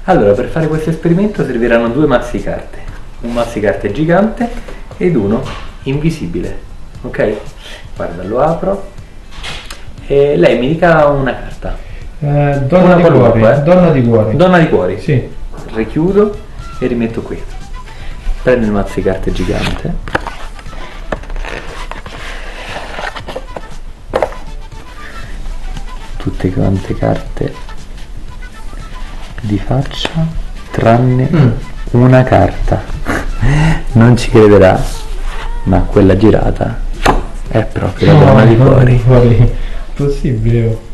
Allora, per fare questo esperimento serviranno due mazzi carte, un mazzi carte gigante ed uno invisibile, ok? Guarda, lo apro e lei mi dica una carta. Donna Una di qualunque, cuori. Donna di cuori. Donna di cuori. Sì. Richiudo e rimetto qui. Prendo il mazzi carte gigante. Tutte quante carte di faccia tranne una carta. Non ci crederà, ma quella girata è proprio la donna di cuori. Possibile.